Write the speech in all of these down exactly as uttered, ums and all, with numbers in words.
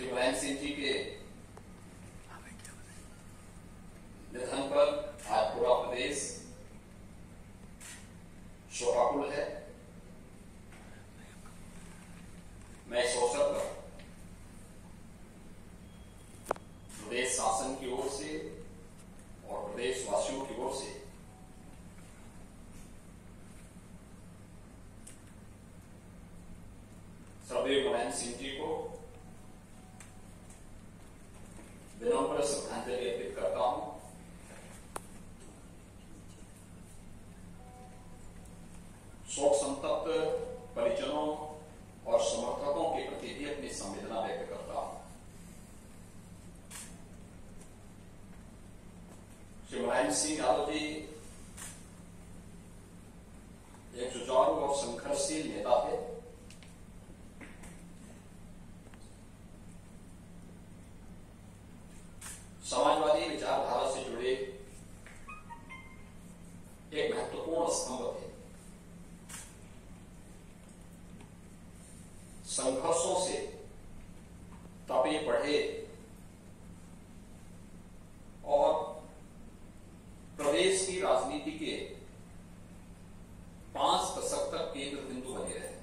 श्री मुलायम सिंह जी के निधन पर आज पूरा प्रदेश शोकाकुल है। मैं इस अवसर पर प्रदेश शासन की ओर से और प्रदेश वासियों की ओर से श्रद्धेय मुलायम सिंह जी को विनम्र श्रद्धांजलि अर्पित करता हूं। शोक संतप्त परिजनों और समर्थकों के प्रति भी अपनी संवेदना व्यक्त करता हूं। श्री मुलायम सिंह यादव जी एक जुझारू और संघर्षशील नेता थे। समाजवादी विचारधारा से जुड़े एक महत्वपूर्ण स्तंभ थे। संघर्षों से तपे बढ़े और प्रदेश की राजनीति के पांच दशक तक केंद्र बिंदु बने रहे।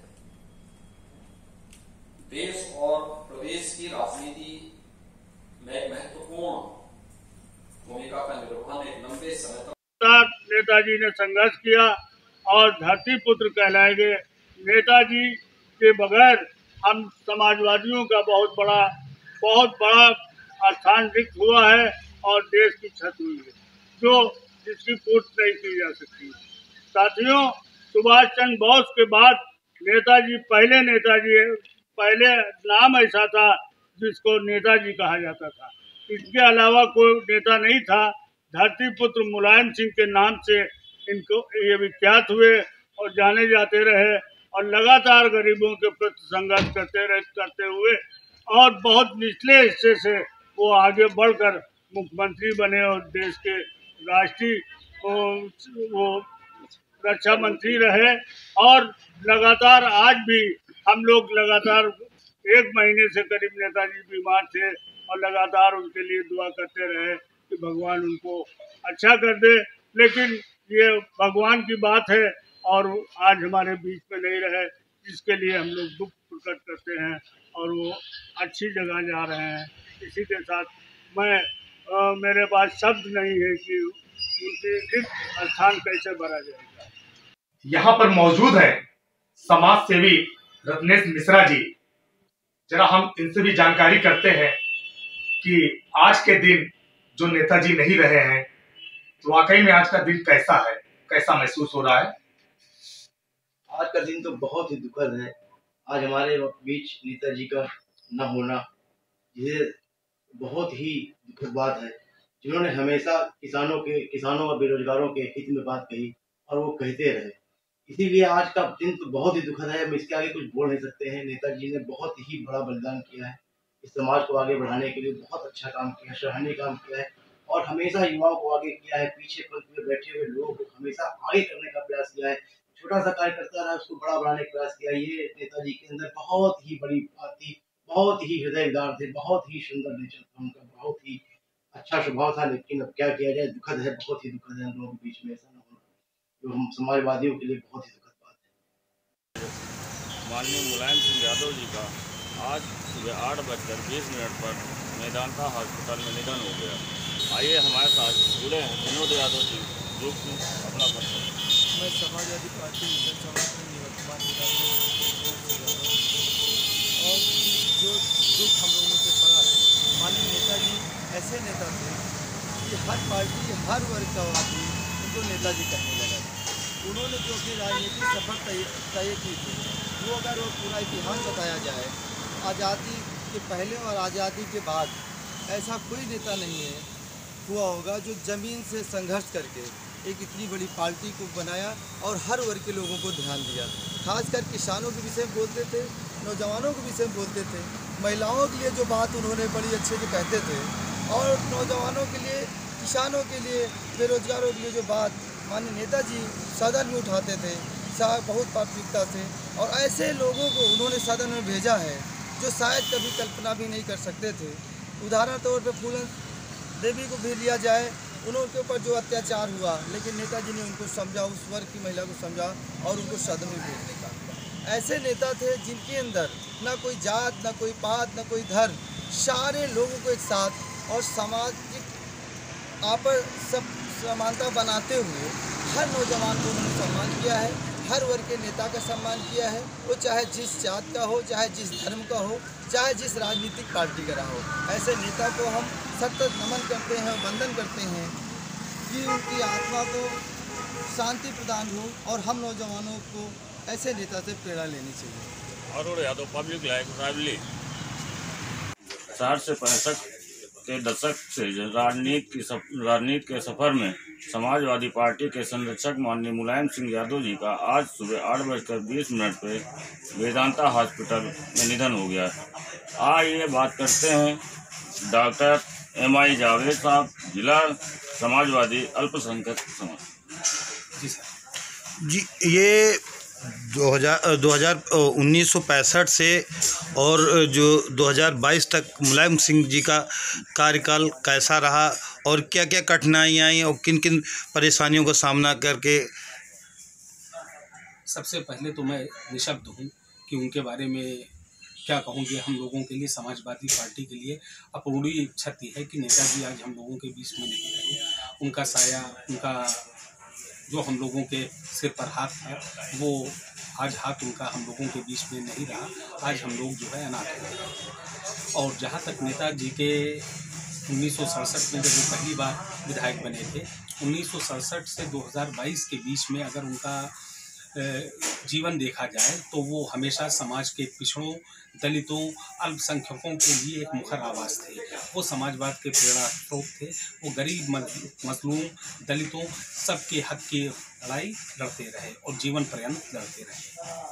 देश और प्रदेश की राजनीति में एक महत्वपूर्ण भूमिका का निर्वहन एक लंबे समय तक नेताजी ने संघर्ष किया और धरती पुत्र कहलाए गए। नेताजी के बगैर हम समाजवादियों का बहुत बड़ा बहुत बड़ा स्थान रिक्त हुआ है और देश की क्षति हुई है, जो जिसकी पूर्ति नहीं की जा सकती। साथियों, सुभाष चंद्र बोस के बाद नेताजी पहले नेताजी पहले नाम ऐसा था जिसको नेताजी कहा जाता था। इसके अलावा कोई नेता नहीं था। धरती पुत्र मुलायम सिंह के नाम से इनको ये विख्यात हुए और जाने जाते रहे और लगातार गरीबों के प्रति संघर्ष करते रहे करते हुए और बहुत निचले हिस्से से वो आगे बढ़कर मुख्यमंत्री बने और देश के राष्ट्रीय वो रक्षा मंत्री रहे। और लगातार आज भी हम लोग लगातार एक महीने से करीब नेताजी बीमार थे और लगातार उनके लिए दुआ करते रहे कि भगवान उनको अच्छा कर दे। लेकिन ये भगवान की बात है और आज हमारे बीच में नहीं रहे, जिसके लिए हम लोग दुख प्रकट करते हैं और वो अच्छी जगह जा रहे हैं। इसी के साथ मैं आ, मेरे पास शब्द नहीं है कि उनके रिक्त स्थान कैसे भरा जाएगा। यहाँ पर मौजूद है समाज सेवी रत्नेश मिश्रा जी। जरा हम इनसे भी जानकारी करते हैं कि आज के दिन जो नेताजी नहीं रहे हैं, तो वाकई में आज का दिन कैसा है, कैसा महसूस हो रहा है? आज का दिन तो बहुत ही दुखद है। आज हमारे बीच नेताजी का न होना ये बहुत ही दुखद बात है, जिन्होंने हमेशा किसानों के किसानों और बेरोजगारों के हित में बात कही और वो कहते रहे। इसीलिए आज का दिन तो बहुत ही दुखद है। हम इसके आगे कुछ बोल नहीं सकते हैं। नेताजी ने बहुत ही बड़ा बलिदान किया है, इस समाज को आगे बढ़ाने के लिए बहुत अच्छा काम किया, सराहनीय काम किया है और हमेशा युवाओं को आगे किया है। पीछे पंक्ति में बैठे हुए लोगों को हमेशा आगे करने का प्रयास किया है। छोटा सा कार्य करता रहा, उसको बड़ा बनाने का प्रयास किया। ये नेताजी के अंदर बहुत ही बड़ी बात थी, बहुत ही हृदयदार थे, बहुत ही सुंदर नेचर था उनका, बहुत ही अच्छा स्वभाव था। लेकिन अब क्या किया जाए, दुखद है, बहुत ही दुखद है हम लोगों के बीच में ऐसा न होना, जो हम समाजवादियों के लिए बहुत ही दुखद बात है। माननीय मुलायम सिंह यादव जी का आज सुबह आठ बजकर बीस मिनट पर मेदांता हॉस्पिटल में निधन हो गया। आइए हमारे साथ जुड़े हैं विनोद यादव जी, जो कि अपना परिचय। मैं समाजवादी पार्टी समाज में निवर्तमान और जो दुख हम लोगों से पड़ा है। माननीय नेताजी ऐसे नेता थे कि हर पार्टी हर वर्ग का आदमी उनको नेताजी कहने लगा। उन्होंने जो अपनी राजनीतिक सफर तय तय की थी, वो अगर वो पूरा इतिहास बताया जाए, आज़ादी के पहले और आज़ादी के बाद ऐसा कोई नेता नहीं है हुआ होगा जो ज़मीन से संघर्ष करके एक इतनी बड़ी पार्टी को बनाया और हर वर्ग के लोगों को ध्यान दिया। खासकर किसानों के विषय में बोलते थे, नौजवानों के विषय में बोलते थे, महिलाओं के लिए जो बात उन्होंने बड़ी अच्छे से कहते थे और नौजवानों के लिए, किसानों के लिए, बेरोजगारों के लिए जो बात माननीय नेताजी सदन में उठाते थे, बहुत प्राथमिकता से। और ऐसे लोगों को उन्होंने सदन में भेजा है जो शायद कभी कल्पना भी नहीं कर सकते थे। उदाहरण तौर पे फूलन देवी को भी लिया जाए, उनके ऊपर जो अत्याचार हुआ, लेकिन नेताजी ने उनको समझा, उस वर्ग की महिला को समझा और उनको सदन में भेजने का। ऐसे नेता थे जिनके अंदर ना कोई जात, ना कोई पात, ना कोई धर्म, सारे लोगों को एक साथ और सामाजिक आपस सब समानता बनाते हुए हर नौजवान को उन्होंने सम्मान किया है, हर वर्ग के नेता का सम्मान किया है, वो चाहे जिस जात का हो, चाहे जिस धर्म का हो, चाहे जिस राजनीतिक पार्टी का रहा हो। ऐसे नेता को हम सतत नमन करते हैं, वंदन करते हैं कि उनकी आत्मा को शांति प्रदान हो और हम नौजवानों को ऐसे नेता से प्रेरणा लेनी चाहिए। Arun Yadav, public life Raebareli. साठ से पैंसठ के दशक से राजनीति की सफ, राजनीति के सफर में समाजवादी पार्टी के संरक्षक माननीय मुलायम सिंह यादव जी का आज सुबह आठ बजकर बीस मिनट पे वेदांता हॉस्पिटल में निधन हो गया। आइए बात करते हैं डॉक्टर एम आई जावेद साहब, जिला समाजवादी अल्पसंख्यक समाज। जी सर जी, ये दो हज़ार दो हज़ार उन्नीस सौ पैंसठ से और जो दो हज़ार बाईस तक मुलायम सिंह जी का कार्यकाल कैसा रहा और क्या क्या कठिनाइयाँ आई और किन किन परेशानियों का सामना करके। सबसे पहले तो मैं निशब्द हूँ कि उनके बारे में क्या कहूँ कि हम लोगों के लिए, समाजवादी पार्टी के लिए अपूर्णीय क्षति है कि नेताजी आज हम लोगों के बीच में नहीं रहे। उनका साया, उनका जो हम लोगों के सिर पर हाथ था, वो आज हाथ उनका हम लोगों के बीच में नहीं रहा। आज हम लोग जो है अनाथ हो गए। और जहाँ तक नेताजी के उन्नीस सौ सड़सठ में जब वो पहली बार विधायक बने थे, उन्नीस सौ सड़सठ से दो हज़ार बाईस के बीच में अगर उनका जीवन देखा जाए तो वो हमेशा समाज के पिछड़ों, दलितों, अल्पसंख्यकों के लिए एक मुखर आवाज़ थे। वो समाजवाद के प्रेरणा स्रोत थे। वो गरीब, मजलूम, दलितों सबके हक की लड़ाई लड़ते रहे और जीवन पर्यंत लड़ते रहे।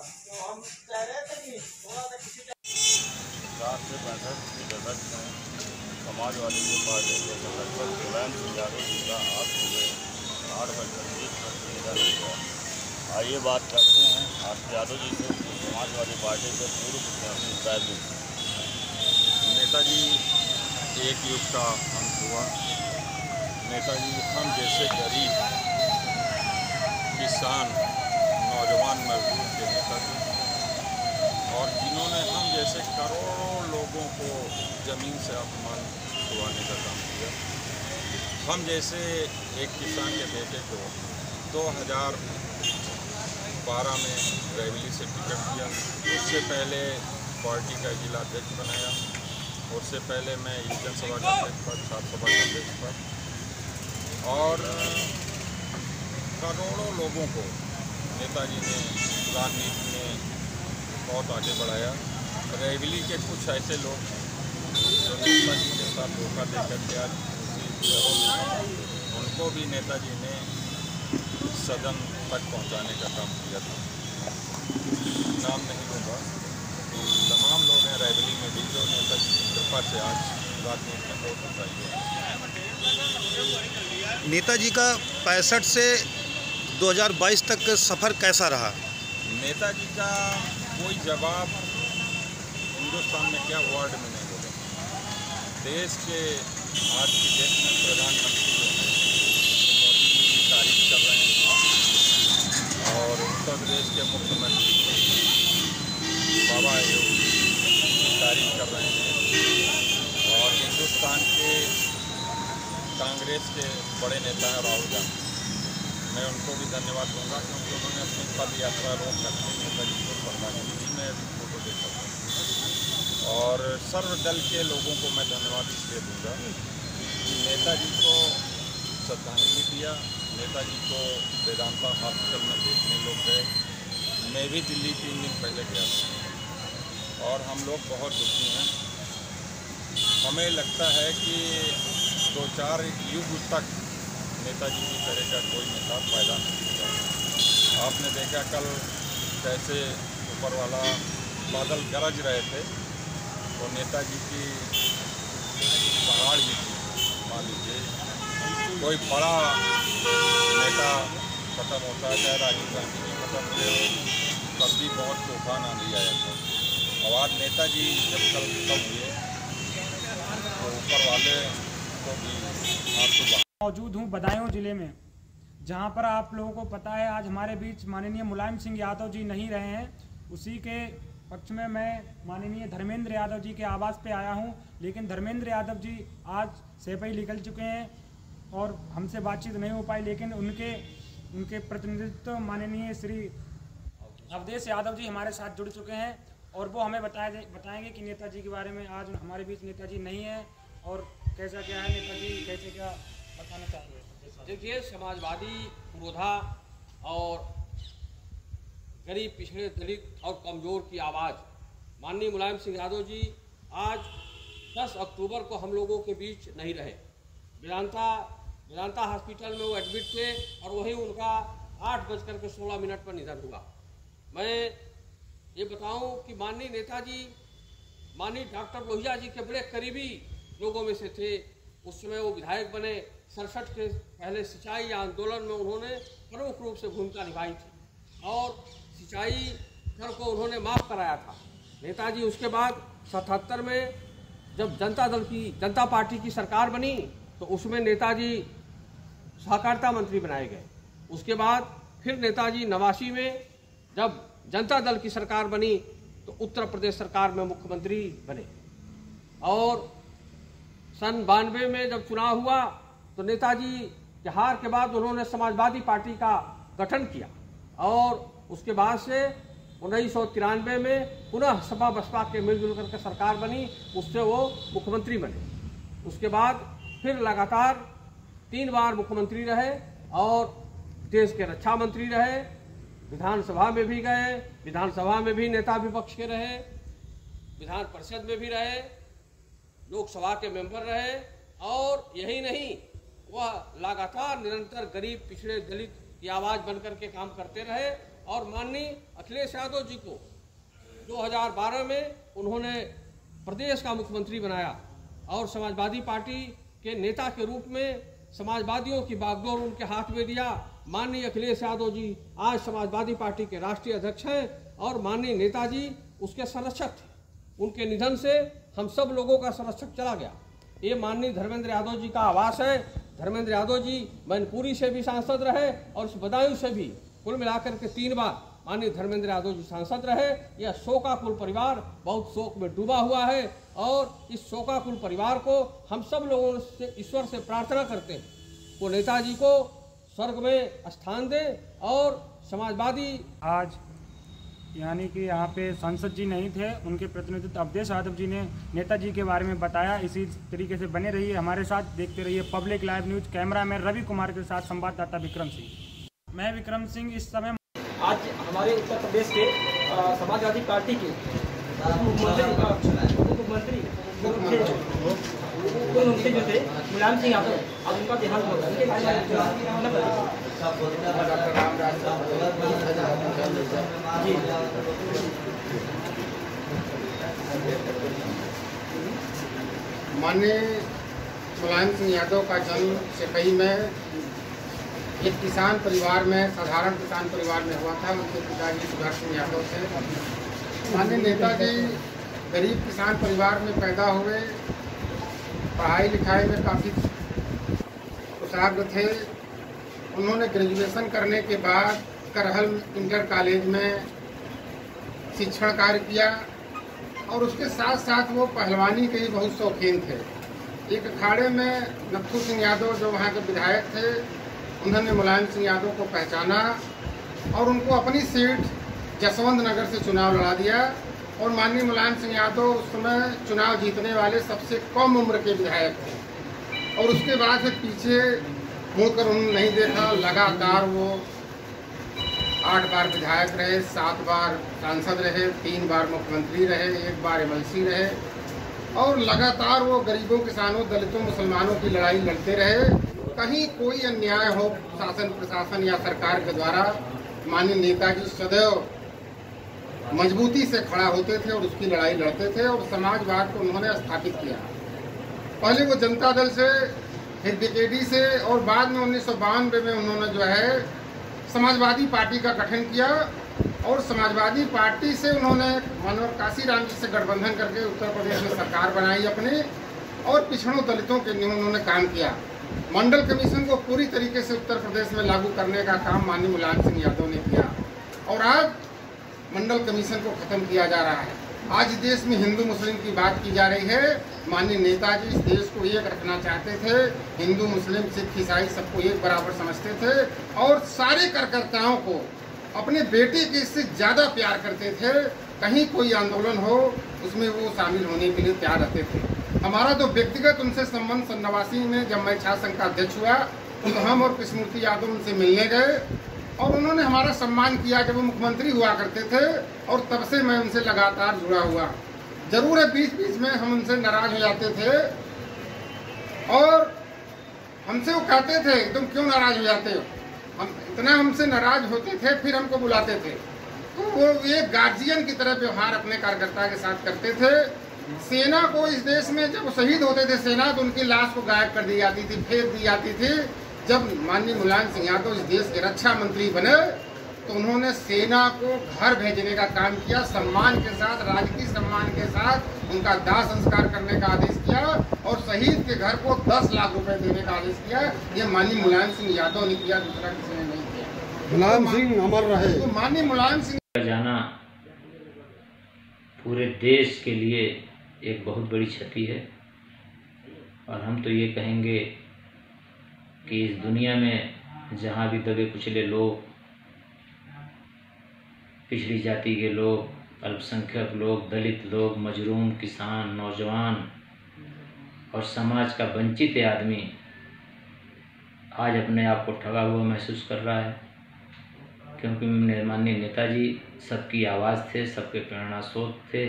साठ से पैंसठ के दशक में समाजवादी पार्टी के संरक्षक मुलायम सिंह यादव जी का आज सुबह आठ बजकर बीस मिनट निधन हो गया। आइए बात करते हैं आज यादव जी से, समाजवादी पार्टी के पूर्व प्रत्याशी। नेताजी एक युग का अंत हुआ। नेताजी हम जैसे गरीब किसान, नौजवान मजदूर के नेता थे और जिन्होंने हम जैसे करोड़ों लोगों को ज़मीन से आसमान छुआने का काम किया। हम जैसे एक किसान के बेटे को दो हज़ार बारह में रायबरेली से टिकट दिया। उससे पहले पार्टी का जिला अध्यक्ष बनाया। उससे पहले मैं यूनियन सभा का अध्यक्ष पद, छात्र सभा का अध्यक्ष पद, और करोड़ों लोगों को नेताजी ने राजनीति में बहुत आगे बढ़ाया। रायबरेली के कुछ ऐसे लोग जो नेताजी के साथ धोखा देकर के आज उनको भी नेताजी ने सदन तक पहुंचाने का काम किया था। नाम नहीं लूँगा, तमाम लोग हैं रायबरेली में भी जो नेताजी की कृपा से आज राजनीति में बहुत ऊंचाई है। नेताजी का पैंसठ से दो हज़ार बाईस तक का सफ़र कैसा रहा? नेताजी का कोई जवाब हिंदुस्तान में क्या वर्ड में नहीं बोले। देश के आज की डेट में प्रधानमंत्री जो हैं मोदी जी की तारीफ कर रहे हैं और उत्तर प्रदेश के मुख्यमंत्री बाबा योगी की तारीफ कर रहे हैं और हिंदुस्तान के कांग्रेस के बड़े नेता हैं राहुल गांधी। मैं उनको भी धन्यवाद दूंगा क्योंकि उन्होंने अपनी पद यात्रा रोक करके नेताजी को श्रद्धांजलि दी। मैं फोटो देख सकता हूँ और सर्वदल के लोगों को मैं धन्यवाद इसलिए दूंगा कि नेताजी को श्रद्धांजलि दिया। नेताजी को वेदांता हॉस्पिटल में देखने लोग गए। मैं भी दिल्ली तीन दिन पहले गया था और हम लोग बहुत दुखी हैं। हमें लगता है कि दो चार युग तक नेताजी की तरह का कोई नेता पैदा नहीं हुआ। आपने देखा कल कैसे ऊपर वाला बादल गरज रहे थे तो नेताजी की पहाड़ भी थी। मान लीजिए कोई बड़ा नेता खत्म होता है, चाहे राजीव गांधी जी खत्म हुए हो, तब भी बहुत तूफान आंधी आया था। और आज नेताजी जब कल खत्म हुए तो ऊपर वाले को भी आपको मौजूद हूँ बदायूं जिले में, जहाँ पर आप लोगों को पता है आज हमारे बीच माननीय मुलायम सिंह यादव जी नहीं रहे हैं। उसी के पक्ष में मैं माननीय धर्मेंद्र यादव जी के आवास पे आया हूँ, लेकिन धर्मेंद्र यादव जी आज सेपई निकल चुके हैं और हमसे बातचीत नहीं हो पाई, लेकिन उनके उनके प्रतिनिधित्व माननीय श्री अवधेश यादव जी हमारे साथ जुड़ चुके हैं और वो हमें बताए बताएंगे कि नेताजी के बारे में। आज हमारे बीच नेताजी नहीं है और कैसा क्या है नेताजी, कैसे क्या बताना चाहेंगे। देखिए, समाजवादी पुरोधा और गरीब, पिछड़े, दलित और कमज़ोर की आवाज़ माननीय मुलायम सिंह यादव जी आज दस अक्टूबर को हम लोगों के बीच नहीं रहे। वेदांता वेदांता हॉस्पिटल में वो एडमिट थे और वहीं उनका आठ बजकर के सोलह मिनट पर निधन हुआ। मैं ये बताऊं कि माननीय नेताजी माननीय डॉक्टर लोहिया जी के बड़े करीबी लोगों में से थे। उस समय वो विधायक बने। सड़सठ के पहले सिंचाई आंदोलन में उन्होंने प्रमुख रूप से भूमिका निभाई थी और सिंचाई कर को उन्होंने माफ़ कराया था। नेताजी उसके बाद सतहत्तर में जब जनता दल की जनता पार्टी की सरकार बनी तो उसमें नेताजी सहकारिता मंत्री बनाए गए। उसके बाद फिर नेताजी नवासी में जब जनता दल की सरकार बनी तो उत्तर प्रदेश सरकार में मुख्यमंत्री बने और सन बानवे में जब चुनाव हुआ तो नेताजी के हार के बाद उन्होंने समाजवादी पार्टी का गठन किया और उसके बाद से उन्नीस सौ तिरानवे में पुनः सपा बसपा के मिलजुल करके सरकार बनी, उससे वो मुख्यमंत्री बने। उसके बाद फिर लगातार तीन बार मुख्यमंत्री रहे और देश के रक्षा मंत्री रहे, विधानसभा में भी गए, विधानसभा में भी नेता विपक्ष के रहे, विधान परिषद में भी रहे, लोकसभा के मेंबर रहे और यही नहीं, वह लगातार निरंतर गरीब, पिछड़े, दलित की आवाज़ बनकर के काम करते रहे और माननीय अखिलेश यादव जी को दो हज़ार बारह में उन्होंने प्रदेश का मुख्यमंत्री बनाया और समाजवादी पार्टी के नेता के रूप में समाजवादियों की बागडोर उनके हाथ में दिया। माननीय अखिलेश यादव जी आज समाजवादी पार्टी के राष्ट्रीय अध्यक्ष हैं और माननीय नेताजी उसके संरक्षक थे। उनके निधन से हम सब लोगों का संरक्षक चला गया। ये माननीय धर्मेंद्र यादव जी का आवास है। धर्मेंद्र यादव जी मैनपुरी से भी सांसद रहे और इस बदायूं से भी, कुल मिलाकर के तीन बार माननीय धर्मेंद्र यादव जी सांसद रहे। यह शोकाकुल परिवार बहुत शोक में डूबा हुआ है और इस शोकाकुल परिवार को हम सब लोगों से ईश्वर से प्रार्थना करते हैं वो नेताजी को स्वर्ग में स्थान दे और समाजवादी। आज यानी कि यहाँ पे सांसद जी नहीं थे, उनके प्रतिनिधित्व अवधेश यादव जी ने नेताजी के बारे में बताया। इसी तरीके से बने रहिए हमारे साथ, देखते रहिए public live news. Camera man Ravi Kumar के साथ संवाददाता विक्रम सिंह। मैं विक्रम सिंह। इस समय आज हमारे उत्तर प्रदेश के समाजवादी पार्टी के मुख्यमंत्री मुख्यमंत्री जो थे मुलायम सिंह यादव, आज उनका देहांत हो गया। उनके बारे माननीय मुलायम सिंह यादव का जन्म सेपई में एक किसान परिवार में, साधारण किसान परिवार में हुआ था। उनके पिताजी सुधार सिंह यादव थे। माननीय नेताजी गरीब किसान परिवार में पैदा हुए, पढ़ाई लिखाई में काफ़ी कुशाग्र थे। उन्होंने ग्रेजुएशन करने के बाद करहल इंटर कॉलेज में शिक्षण कार्य किया और उसके साथ साथ वो पहलवानी के ही बहुत शौकीन थे। एक अखाड़े में नत्थू सिंह यादव जो वहाँ के विधायक थे, उन्होंने मुलायम सिंह यादव को पहचाना और उनको अपनी सीट जसवंत नगर से चुनाव लड़ा दिया और माननीय मुलायम सिंह यादव उस समय चुनाव जीतने वाले सबसे कम उम्र के विधायक थे और उसके बाद फिर पीछे मुड़कर उन्होंने नहीं देखा। लगातार वो आठ बार विधायक रहे, सात बार सांसद रहे, तीन बार मुख्यमंत्री रहे, एक बार एमएलसी रहे और लगातार वो गरीबों, किसानों, दलितों, मुसलमानों की लड़ाई लड़ते रहे। कहीं कोई अन्याय हो शासन प्रशासन या सरकार के द्वारा, माननीय नेताजी सदैव मजबूती से खड़ा होते थे और उसकी लड़ाई लड़ते थे और समाजवाद को उन्होंने स्थापित किया। पहले वो जनता दल से, फिर बीकेडी से और बाद में उन्नीस सौ बानवे में उन्होंने जो है समाजवादी पार्टी का गठन किया और समाजवादी पार्टी से उन्होंने मानव काशीराम जी से गठबंधन करके उत्तर प्रदेश में सरकार बनाई अपने, और पिछड़ों दलितों के लिए उन्होंने काम किया। मंडल कमीशन को पूरी तरीके से उत्तर प्रदेश में लागू करने का काम माननीय मुलायम सिंह यादव ने किया, और आज मंडल कमीशन को खत्म किया जा रहा है। आज देश में हिंदू मुस्लिम की बात की जा रही है। माननीय नेताजी इस देश को एक रखना चाहते थे, हिंदू मुस्लिम सिख ईसाई सबको एक बराबर समझते थे, और सारे कार्यकर्ताओं को अपने बेटे के इससे ज़्यादा प्यार करते थे। कहीं कोई आंदोलन हो उसमें वो शामिल होने के लिए तैयार रहते थे। हमारा तो व्यक्तिगत उनसे संबंध सन नवासी में जब मैं छात्र संघ का अध्यक्ष हुआ तो हम और कृष्णमूर्ति यादव उनसे मिलने गए, और उन्होंने हमारा सम्मान किया जब वो मुख्यमंत्री हुआ करते थे, और तब से मैं उनसे लगातार जुड़ा हुआ। जरूर है बीच बीच में हम उनसे नाराज हो जाते थे, और हमसे वो कहते थे तुम क्यों नाराज हो जाते हो। हम इतना हमसे नाराज होते थे, फिर हमको बुलाते थे, तो वो एक गार्जियन की तरह व्यवहार अपने कार्यकर्ता के साथ करते थे। सेना को इस देश में जब शहीद होते थे सेना, तो उनकी लाश को गायब कर दी जाती थी, फेंक दी जाती थी। जब माननीय मुलायम सिंह यादव इस देश के रक्षा मंत्री बने तो उन्होंने सेना को घर भेजने का काम किया, सम्मान के साथ, राजकीय सम्मान के साथ उनका दाह संस्कार करने का आदेश किया, और शहीद के घर को दस लाख रुपए देने का आदेश किया। ये माननीय मुलायम सिंह यादव ने किया, दूसरा किसी ने नहीं किया। मुलायम सिंह अमर रहे। तो माननीय मुलायम सिंह का जाना पूरे देश के लिए एक बहुत बड़ी क्षति है, और हम तो ये कहेंगे कि इस दुनिया में जहाँ भी दबे कुचले लोग, पिछड़ी जाति के लोग, अल्पसंख्यक लोग, दलित लोग, मजलूम, किसान, नौजवान और समाज का वंचित आदमी आज अपने आप को ठगा हुआ महसूस कर रहा है, क्योंकि माननीय नेताजी सबकी आवाज़ थे, सबके प्रेरणा स्रोत थे।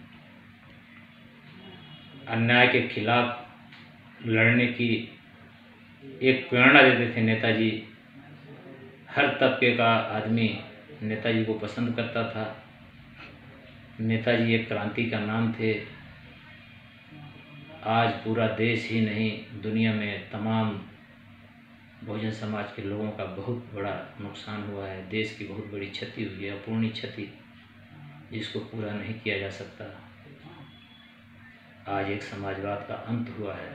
अन्याय के खिलाफ लड़ने की एक प्रेरणा देते थे नेताजी। हर तबके का आदमी नेताजी को पसंद करता था। नेताजी एक क्रांति का नाम थे। आज पूरा देश ही नहीं, दुनिया में तमाम बहुजन समाज के लोगों का बहुत बड़ा नुकसान हुआ है। देश की बहुत बड़ी क्षति हुई है, अपूर्णीय क्षति, जिसको पूरा नहीं किया जा सकता। आज एक समाजवाद का अंत हुआ है,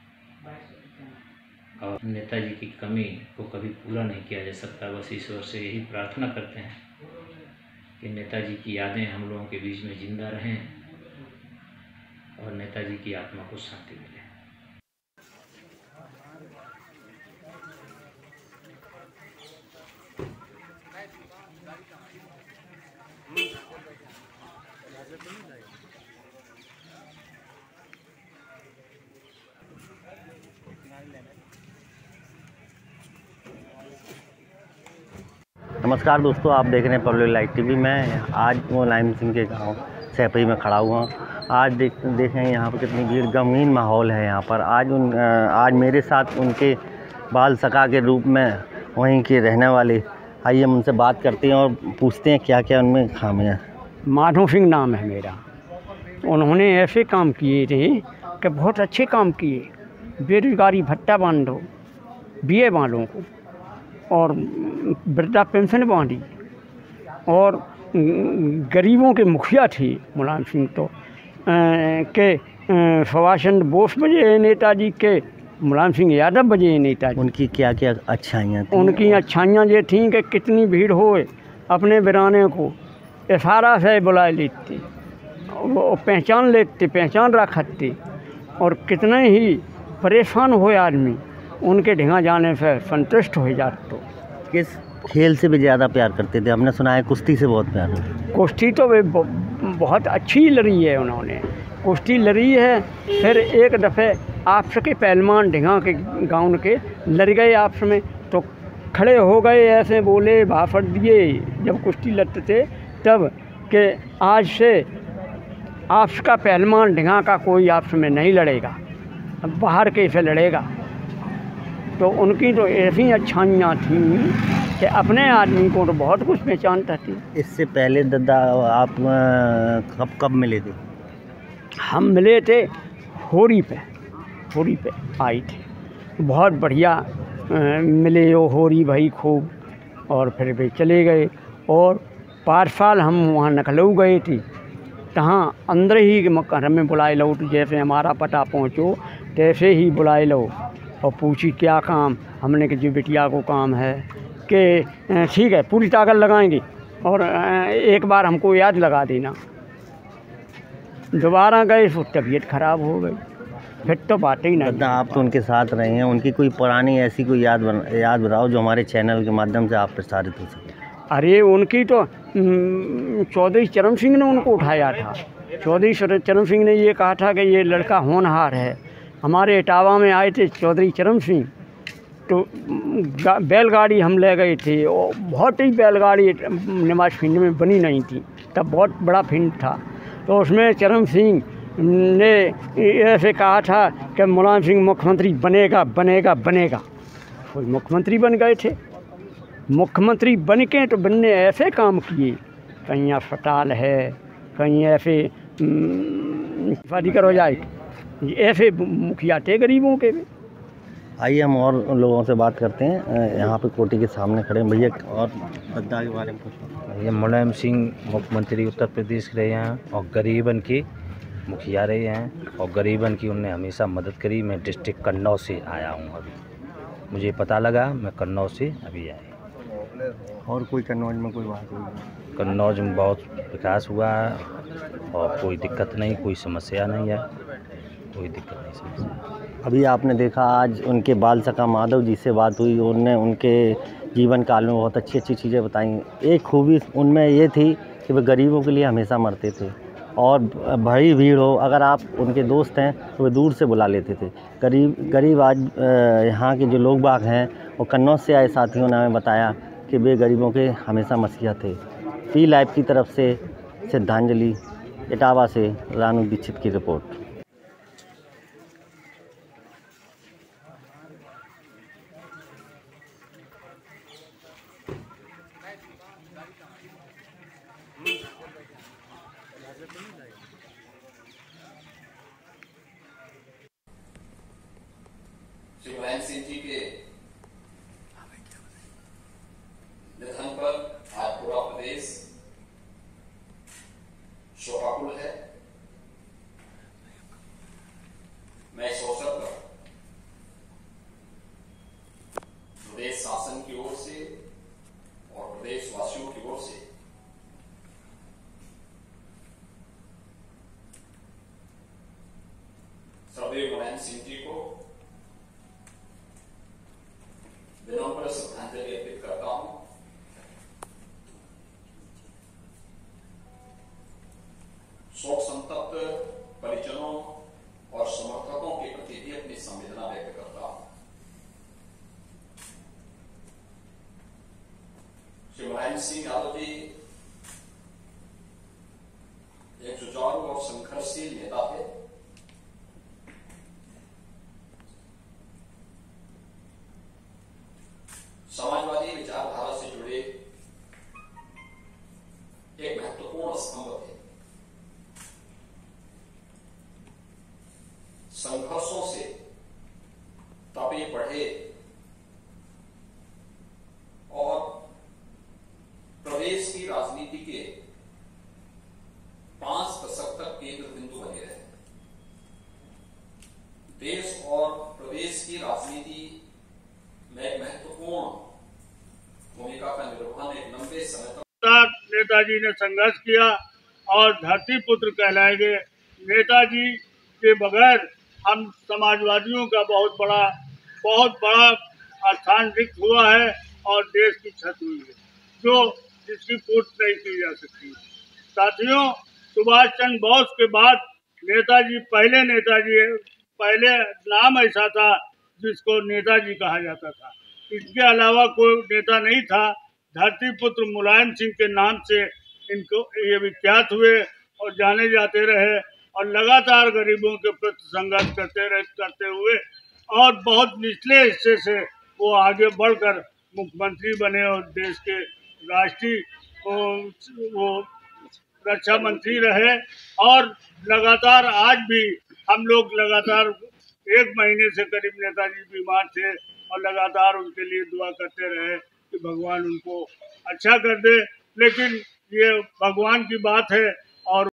और नेताजी की कमी को कभी पूरा नहीं किया जा सकता। बस ईश्वर से यही प्रार्थना करते हैं कि नेताजी की यादें हम लोगों के बीच में जिंदा रहें, और नेताजी की आत्मा को शांति मिले। नमस्कार दोस्तों, आप देख रहे हैं पब्लिक लाइव टीवी। मैं आज मुलायम सिंह के गांव सैपई में खड़ा हुआ हूँ। आज देख देखें यहाँ पर कितनी भीड़, गमगीन माहौल है यहाँ पर। आज उन आज मेरे साथ उनके बाल सखा के रूप में वहीं के रहने वाले, आइए हम उनसे बात करते हैं और पूछते हैं क्या क्या उनमें खामियाँ। माधव सिंह नाम है मेरा। उन्होंने ऐसे काम किए थे कि बहुत अच्छे काम किए। बेरोजगारी भत्ता बांधो बीए वालों को, और वृद्धा पेंशन बांधी, और गरीबों के मुखिया थे मुलायम सिंह तो के सुभाष बोस बजे नेताजी के, मुलायम सिंह यादव बजे नेताजी। उनकी क्या क्या अच्छाइयाँ थी? उनकी अच्छाइयाँ ये थीं कि कितनी भीड़ हो अपने वीराने को इशारा से बुला लेते, वो पहचान लेते, पहचान रखते, और कितने ही परेशान हुए आदमी उनके ढिंगा जाने से संतुष्ट हो जाते। तो किस खेल से भी ज़्यादा प्यार करते थे? हमने सुना है कुश्ती से बहुत प्यार है। कुश्ती तो वे बहुत अच्छी लड़ी है, उन्होंने कुश्ती लड़ी है। फिर एक दफ़े आपस के पहलवान ढिंगा के गाँव के लड़ गए आपस में, तो खड़े हो गए, ऐसे बोले, भाफड़ दिए जब कुश्ती लड़ते थे तब, कि आज से आपस का पहलवान ढिंगा का कोई आपस में नहीं लड़ेगा, बाहर के से लड़ेगा। तो उनकी तो ऐसी अच्छाइयाँ थीं कि अपने आदमी को तो बहुत कुछ पहचानता थी। इससे पहले दादा आप कब कब मिले थे? हम मिले थे होरी पे, होरी पे आए थे, बहुत बढ़िया मिले वो होरी भाई खूब, और फिर वे चले गए। और पाँच साल हम वहाँ नखलऊ गए थे, तहाँ अंदर ही घर में बुलाए लो, तो जैसे हमारा पता पहुँचो तैसे ही बुलाए लो और पूछी क्या काम। हमने कि जी बिटिया को काम है कि ठीक है पूरी ताकत लगाएंगे और एक बार हमको याद लगा देना। दोबारा गए तो तबीयत खराब हो गई, फिर तो बात ही नहीं। आप तो उनके साथ रहे हैं, उनकी कोई पुरानी ऐसी कोई याद बन, याद बताओ जो हमारे चैनल के माध्यम से आप प्रसारित हो सके। अरे उनकी तो चौधरी चरण सिंह ने उनको उठाया था। चौधरी चरण सिंह ने ये कहा था कि ये लड़का होनहार है। हमारे इटावा में आए थे चौधरी चरण सिंह, तो बैलगाड़ी हम ले गए थे और बहुत ही बैलगाड़ी निवास फील्ड में बनी नहीं थी, तब बहुत बड़ा फील्ड था। तो उसमें चरण सिंह ने ऐसे कहा था कि मुलायम सिंह मुख्यमंत्री बनेगा बनेगा बनेगा। कोई मुख्यमंत्री बन गए थे। मुख्यमंत्री बन के तो बनने ऐसे काम किए, कहीं अस्पताल है, कहीं ऐसे शादी करो जाए, ऐसे मुखिया थे गरीबों के भी। आइए हम और लोगों से बात करते हैं। यहाँ पे कोटी के सामने खड़े हैं भैया, और बद्दा के बारे में पूछो। ये मुलायम सिंह मुख्यमंत्री उत्तर प्रदेश रहे हैं और गरीबन की मुखिया रहे हैं और गरीबन की उनने हमेशा मदद करी। मैं डिस्ट्रिक्ट कन्नौज से आया हूँ, अभी मुझे पता लगा, मैं कन्नौज से अभी आया। और कोई कन्नौज में कोई बात हुई? कन्नौज में बहुत विकास हुआ है और कोई दिक्कत नहीं, कोई समस्या नहीं है, कोई दिक्कत नहीं समस्या। अभी आपने देखा आज उनके बाल सखा माधव जी से बात हुई, उनने उनके जीवन काल में बहुत अच्छी अच्छी चीज़ें बताई। एक खूबी उनमें ये थी कि वे गरीबों के लिए हमेशा मरते थे और बड़ी भीड़ हो, अगर आप उनके दोस्त हैं तो वे दूर से बुला लेते थे। गरीब गरीब आज यहाँ के जो लोग बाग हैं और कन्नौज से आए साथियों ने हमें बताया कि वे गरीबों के हमेशा मसीहा थे। पी लाइफ की तरफ से श्रद्धांजलि, इटावा से रानू दीक्षित की रिपोर्ट। श्री मुलायम सिंह जी के निधन पर आज पूरा प्रदेश शोकाकुल है। मैं इस अवसर पर प्रदेश शासन की ओर से और प्रदेश वासियों की ओर से श्रद्धेय मुलायम सिंह जी को विनम्र श्रद्धांजलि अर्पित करता हूं। शोक संतप्त परिजनों और समर्थकों के प्रति भी अपनी संवेदना व्यक्त करता हूं। श्री मुलायम सिंह यादव जी एक जुझारू और संघर्षशील नेता थे। समाजवादी विचारधारा से जुड़े एक महत्वपूर्ण स्तंभ थे। संघर्षों से तपे बढ़े और प्रदेश की राजनीति के पांच दशक तक केंद्र बिंदु बने रहे। देश और प्रदेश की राजनीति में एक महत्वपूर्ण भूमिका का निर्वहन एक लंबे समय तक नेताजी ने संघर्ष किया और धरती पुत्र कहलाए गए। नेताजी के बगैर हम समाजवादियों का बहुत बड़ा बहुत बड़ा स्थान रिक्त हुआ है और देश की क्षति हुई है, जो जिसकी पूर्ति नहीं की जा सकती। साथियों, सुभाष चंद्र बोस के बाद नेताजी पहले नेताजी पहले नाम ऐसा था जिसको नेताजी कहा जाता था। इसके अलावा कोई नेता नहीं था। धरती पुत्र मुलायम सिंह के नाम से इनको ये विख्यात हुए और जाने जाते रहे और लगातार गरीबों के प्रति संघर्ष करते रहे करते हुए और बहुत निचले हिस्से से वो आगे बढ़कर मुख्यमंत्री बने और देश के राष्ट्रीय वो रक्षा मंत्री रहे। और लगातार आज भी हम लोग लगातार एक महीने से करीब नेताजी बीमार थे और लगातार उनके लिए दुआ करते रहे कि भगवान उनको अच्छा कर दे। लेकिन ये भगवान की बात है और